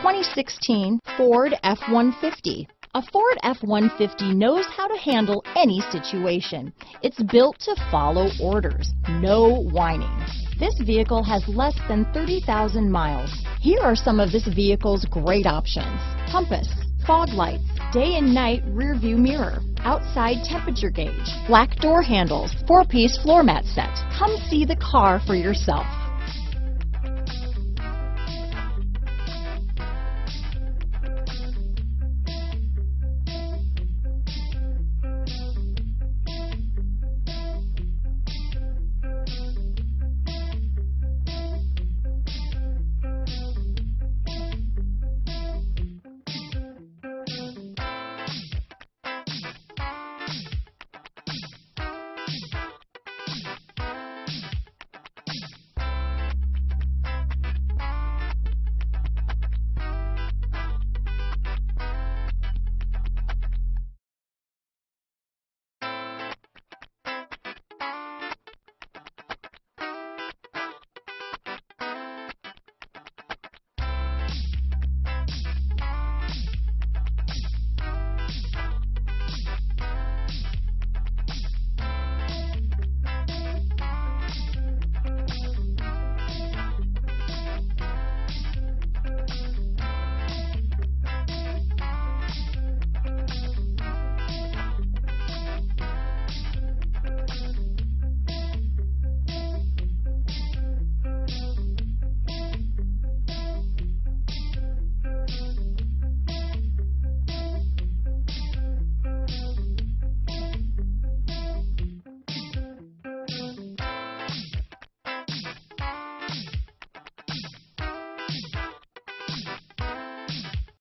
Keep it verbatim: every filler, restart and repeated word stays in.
twenty sixteen Ford F one fifty. A Ford F one fifty knows how to handle any situation. It's built to follow orders, no whining. This vehicle has less than thirty thousand miles. Here are some of this vehicle's great options: compass, fog lights, day and night rear view mirror, outside temperature gauge, black door handles, four-piece floor mat set. Come see the car for yourself.